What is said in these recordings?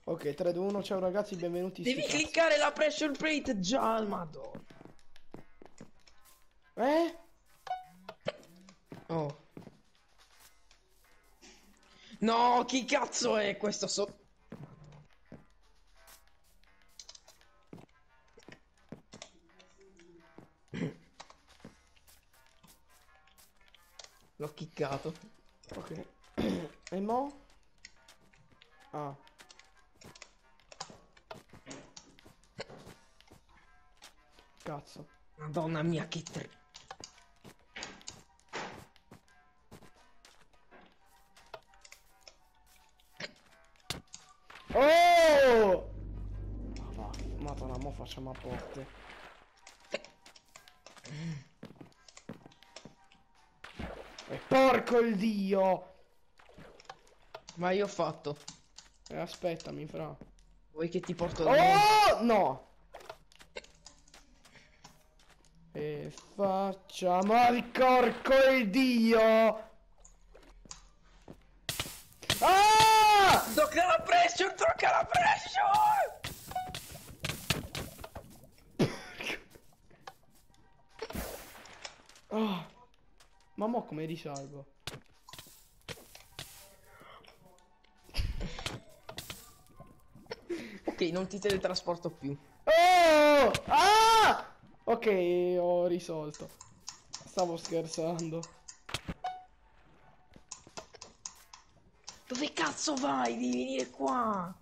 Ok, 3, 2, 1, ciao ragazzi, benvenuti in Devi sti cazzi. cliccare la pressure plate già, madonna. Oh. No, chi cazzo è questo L'ho kickato. Ok. E mo? Ah. Cazzo. Madonna mia, che Oh! Madonna, mo facciamo a botte. E porco il dio! Ma io ho fatto. Aspettami, fra. Vuoi che ti porto da Oh! No! E facciamo il corco il dio! Ah! Tocca la pressure, tocca la pressure! Ah. Ma mo come risalgo? Ok, non ti teletrasporto più. Oh! Ah! Ok, ho risolto. Stavo scherzando. Dove cazzo vai? Devi venire qua.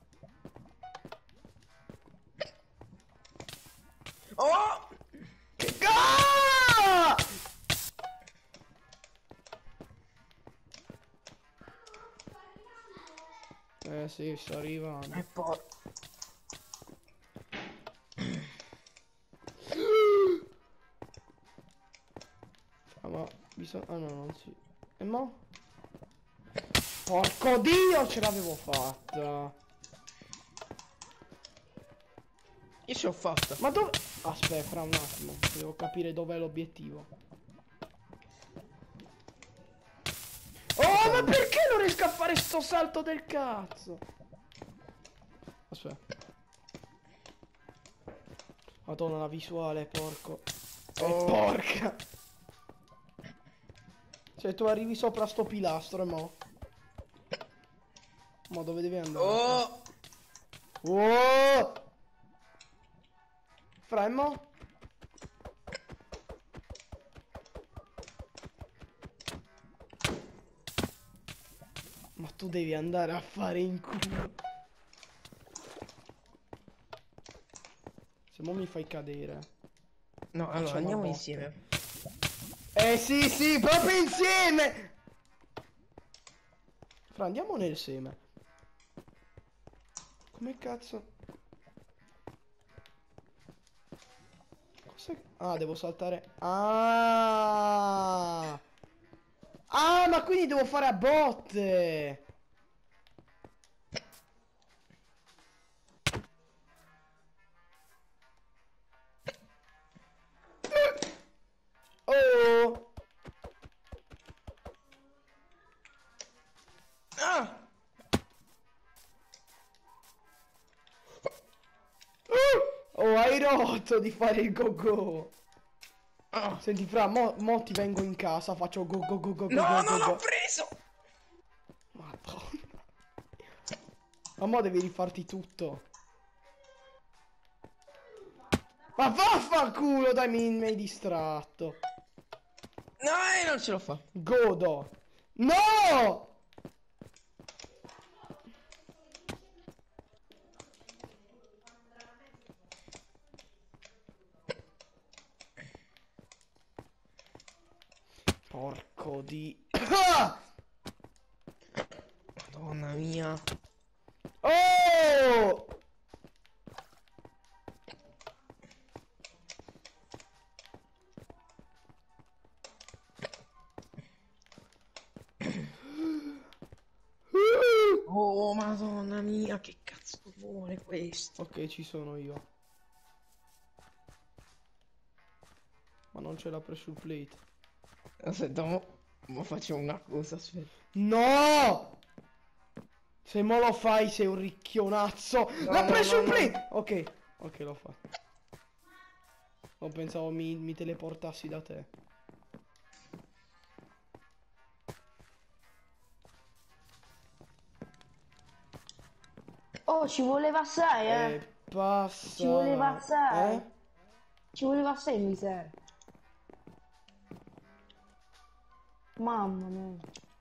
Oh! Ah! Sì, sto arrivando. E poi... Ah, ma bisogna... Ah no, non si... E mo? Porco dio, ce l'avevo fatta. Io ce l'ho fatta. Ma dove... Aspetta, fra un attimo. Devo capire dov'è l'obiettivo. Oh, ma perché non riesco a fare sto salto del cazzo? Aspetta. Madonna, la visuale, porco. Oh. Porca. Cioè, tu arrivi sopra sto pilastro e mo. Ma dove devi andare? Oh! Oh! Fra e mo? Ma tu devi andare a fare in culo. Se mo mi fai cadere. No, allora Facciamo a andiamo botte. insieme. Sì, sì, proprio insieme! Fra, andiamo nel seme. Come cazzo? Cos'è? Ah, devo saltare. Ah! Ah, ma quindi devo fare a botte! Oh! Ah! Oh, hai rotto di fare il go go! Ah! Senti, fra, mo ti vengo in casa, faccio go go go go go No, go go non l'ho go. preso! Madonna. Ma mo devi rifarti tutto. Ma vaffanculo, dai, mi hai distratto. No, non ce l'ho fatta. Godo. No! Porco di... Ah! Madonna mia. Oh! Oh, madonna mia, che cazzo vuole questo? Ok, ci sono io. Ma non c'è la pressure plate. Aspetta, mo facciamo una cosa, aspetta. No! Se mo lo fai sei un ricchionazzo. No, L'ha no, preso il no, play. Ok, ok, l'ho fatto. Non pensavo mi teleportassi da te. Oh, ci voleva assai, Passa. Ci voleva assai. Eh? Ci voleva assai, miseria. Mamma mia.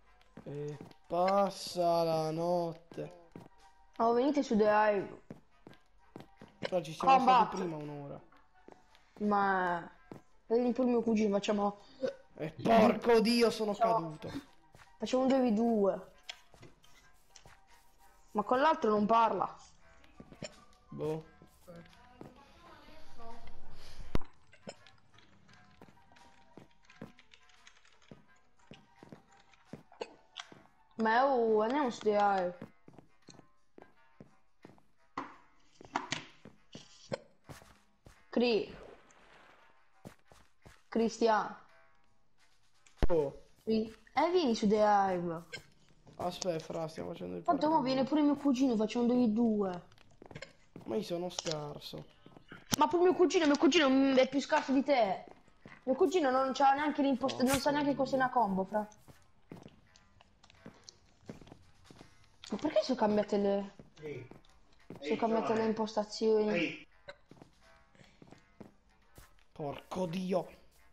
Passa la notte. Oh, venite su The Hive. Però ci siamo stati Combat. prima un'ora. Ma... Vieni pure mio cugino, facciamo... Porco dio, sono caduto. Facciamo un 2v2. Ma con l'altro non parla. Boh. Ma oh, andiamo su The Hive. Cristiano. Oh. Vieni su The Hive. Aspetta, fra, stiamo facendo il Tanto mo parkour. viene pure mio cugino, facciamo un 2v2. Ma io sono scarso. Ma pure mio cugino è più scarso di te. Mio cugino non c'ha neanche l'imposta, non sa neanche cos'è una combo, fra. Ma perché sono cambiate le... Sono cambiate le impostazioni? Porco dio.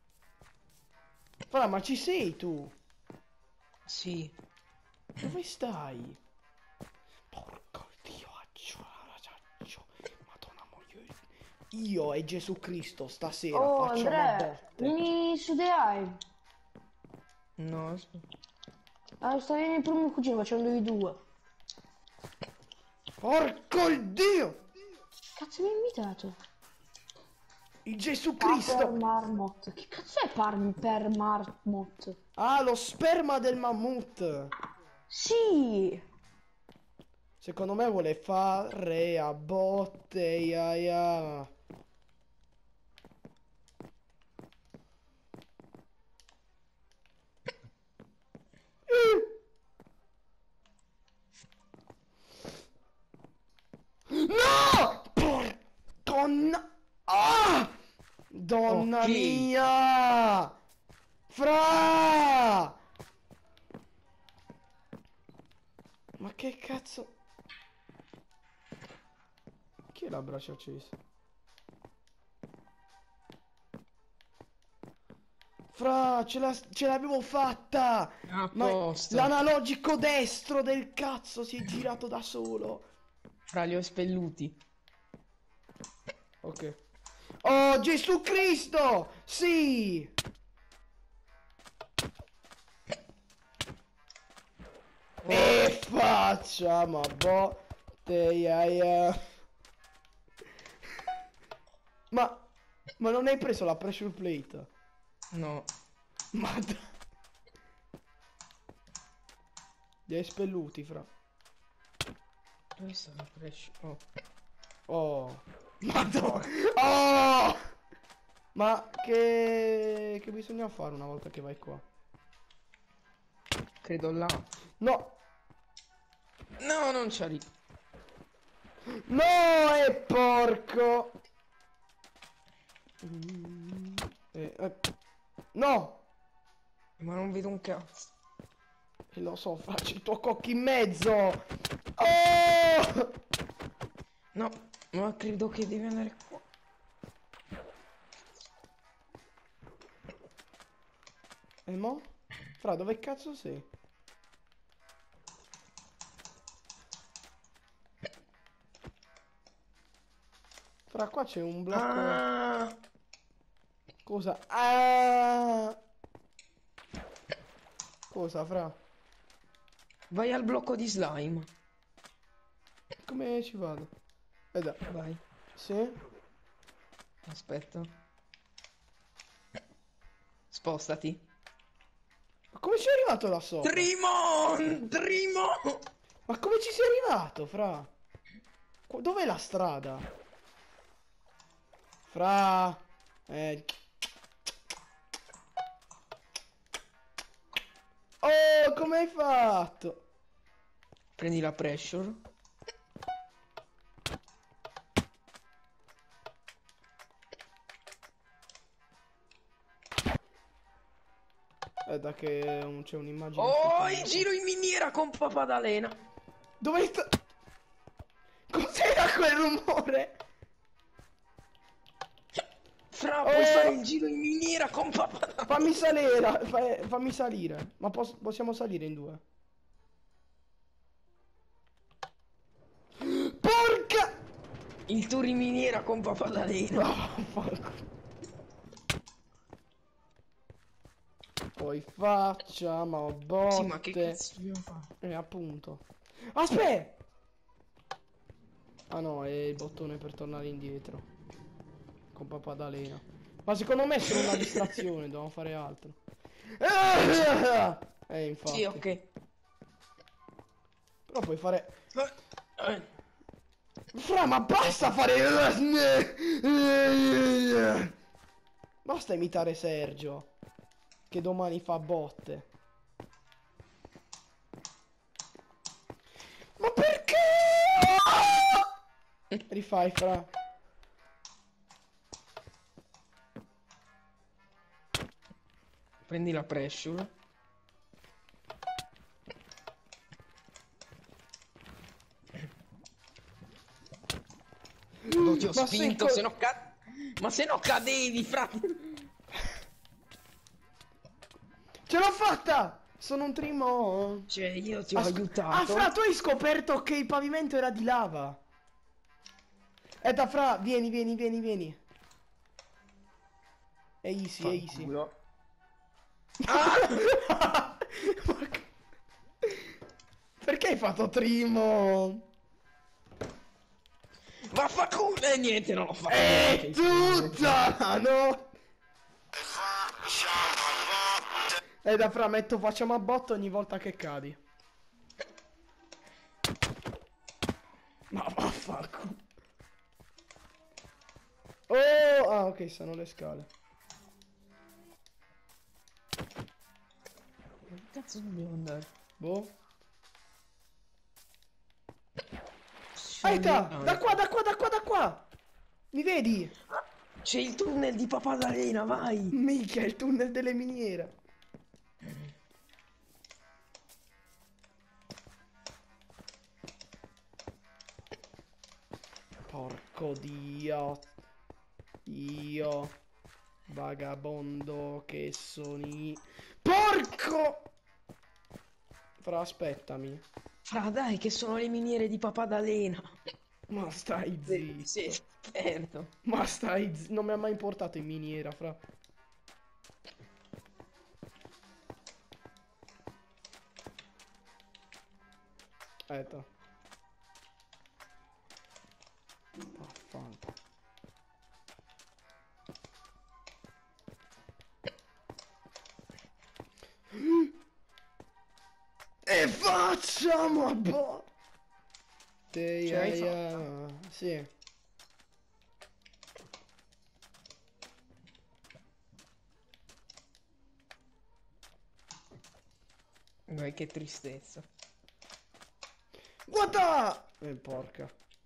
Fra, ma ci sei tu? Sì. Dove stai? Porco dio, accio. Madonna moio. Io e Gesù Cristo stasera Oh, facciamo a Andrea, botte. vieni su The Hive. No, Sta venendo pure mio cugino, facciamo un 2v2. Porco il dio! Cazzo mi ha invitato? Il Gesù Per Cristo! Marmot. Che cazzo è per Marmot? Ah, lo sperma del mammut! Sì! Secondo me vuole fare a botte, ia. No! Porconna! Ah! Donna Ok. mia! Fra! Ma che cazzo? Chi è la braccia accesa? Fra, ce l'avevo fatta! a Ma posto. l'analogico destro del cazzo si è girato da solo. Fra li ho spelluti. Ok. Oh, Gesù Cristo! Sì! E facciamo a botte, ia. Ma non hai preso la pressure plate? No. Ma li hai spelluti, fra. Dove sta la pressure? Oh. Oh. Madonna. Oh! Ma che bisogna fare una volta che vai qua? Credo là. No! No, non c'è lì. No, è porco! No! Ma non vedo un cazzo. Lo so, faccio il tuo cocco in mezzo! Oh! No, ma credo che devi andare qua. E mo? Fra, dove cazzo sei? Fra, qua c'è un blocco... Ah! Cosa? Ah! Cosa, fra? Vai al blocco di slime. Come ci vado? Dai. Vai. Sì? Aspetta. Spostati. Ma come ci sei arrivato là sopra? Trimon! Trimon! Ma come ci sei arrivato, fra? Dov'è la strada? Fra... Oh, come hai fatto? Prendi la pressure. Da che c'è un'immagine. Oh, in giro in miniera con papà d'Alena. Dove sta? Cos'era quel rumore? Fra, puoi fare il giro in miniera con papà d'Alena. Fammi salire, fammi salire. Ma possiamo salire in due? Porca! Il tour in miniera con papà d'Alena. Oh, fuck. Poi facciamo botte. Sì, ma che cazzo dobbiamo fare? Appunto. Aspetta! Ah no, è il bottone per tornare indietro. Con papà d'Alena. Ma secondo me è solo una distrazione, dobbiamo fare altro. Infatti. Sì, ok. Però puoi fare... Eh, Fra, ma basta fare... Basta imitare Sergio. Che domani fa botte. Ma perché? Rifai, fra. Prendi la pressure. Non ti ho Ma spinto, sei se no ma se no cadevi, fra. Ce l'ho fatta! Sono un trimo. Cioè, io ti ho Ah, aiutato. fra, tu hai scoperto che il pavimento era di lava. Da fra, vieni. È easy, è easy. Fanculo. Perché hai fatto trimo? Vaffanculo! E niente, non l'ho fatto. È tutta, no? Da fra, metto facciamo a botto ogni volta che cadi. Ma vaffanculo. Oh, ah, ok, sono le scale. Dove cazzo dobbiamo andare? Boh. Scendi- Da qua. Mi vedi? C'è il tunnel di papà d'Alena, vai! Minchia, il tunnel delle miniere. Porco dio. Io. Vagabondo che soni. Porco! Fra, aspettami. Fra, dai, che sono le miniere di papà d'Alena. Ma stai zitto. Sì, certo. Ma stai zitto. Non mi ha mai portato in miniera, fra. Aspetta. Vaffanculo. E facciamo a botte. Ce l'hai fatta? Sì. Dai, che tristezza. Guarda! Porca.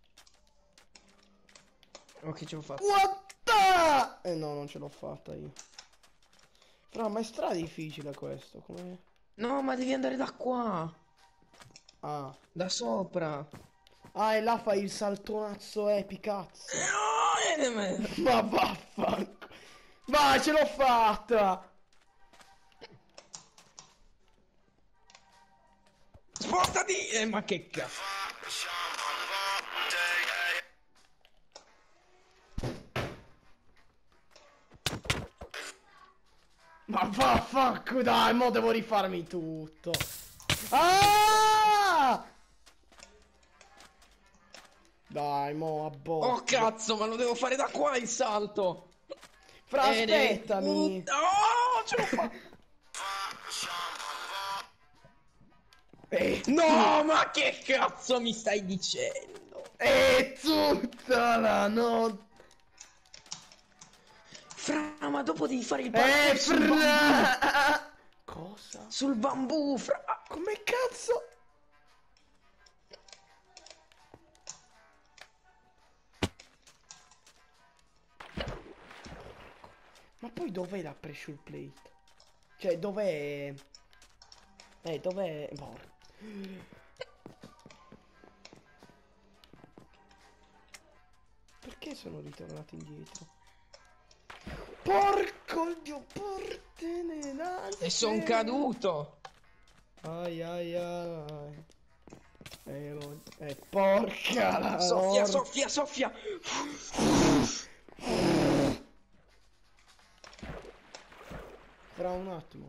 Ok, ce l'ho fatta. Guarda! No, non ce l'ho fatta io. Fra, ma è stra difficile questo. Come... No, ma devi andare da qua. Ah. Da sopra. Ah, e là fai il saltonazzo epicazzo. No, Ma vaffanculo. Vai, ce l'ho fatta! spostati! Ma che cazzo. Ma vaffanculo, dai, mo devo rifarmi tutto. Ah! Dai, mo a botte. Oh cazzo, ma lo devo fare da qua il salto. Fra, aspettami. Oh, ce l'ho fatta. No! No, ma che cazzo mi stai dicendo? È tutta la notte. Fra, ma dopo devi fare il parkour sul bambù. Fra! Cosa? Sul bambù, fra. Come cazzo? poi dov'è la pressure plate? Cioè, dov'è? Dov'è? Porca. Perché sono ritornato indietro? Porco dio, portene E son caduto. Ai ai ai. Porca la Soffia, lor- soffia, soffia. Fra un attimo.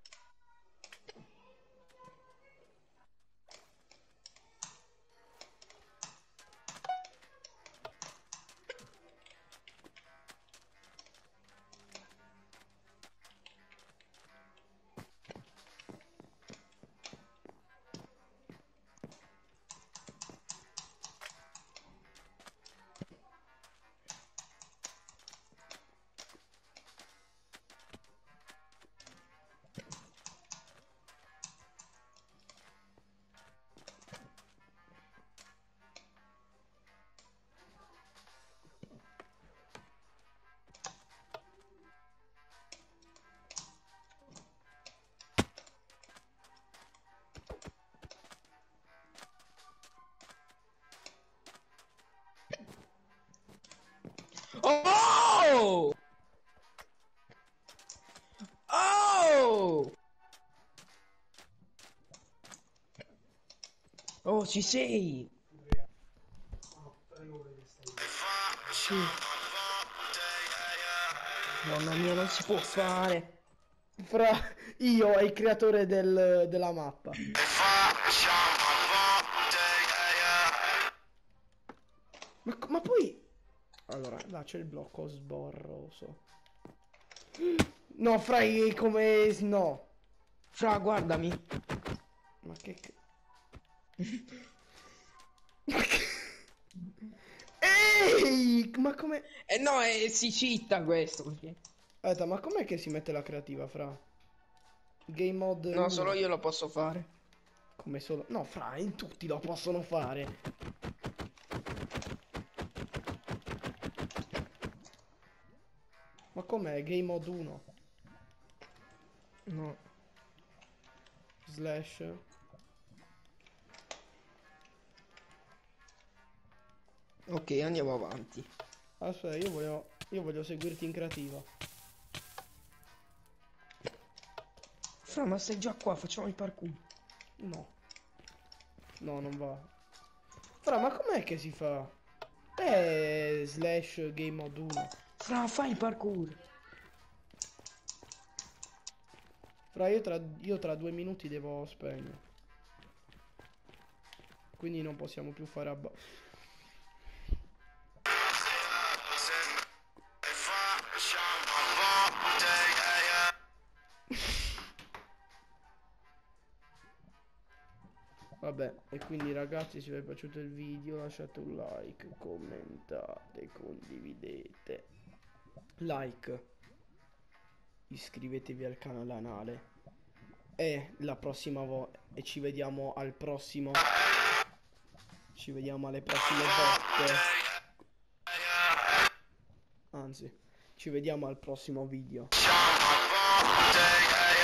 Oh! Oh! Oh, ci sei! Sì. Mamma mia, non si può fare. Fra io e il creatore della mappa. Ma poi... Allora, là c'è il blocco sborroso. No, fra come... No. Fra, guardami. Ma che... Ma che... Ehi! Ma come... Eh no, si cheata questo. Perché... Aspetta, ma com'è che si mette la creativa, fra? Game mode No, 1. solo io lo posso fare. Come solo... No, fra, in tutti lo possono fare. Ma com'è? Game mode 1. No. Slash. Ok, andiamo avanti. Aspetta, io voglio seguirti in creativa. Fra, ma sei già qua, facciamo il parkour. No. No, non va. Fra, ma com'è che si fa? Slash game mode 1. Fra, fai il parkour. Fra, io tra 2 minuti devo spegnere. Quindi non possiamo più fare Vabbè, e quindi ragazzi, se vi è piaciuto il video lasciate un like, commentate, condividete. Like. Iscrivetevi al canale. E la prossima volta. E ci vediamo al prossimo. Ci vediamo alle prossime volte. Anzi, ci vediamo al prossimo video.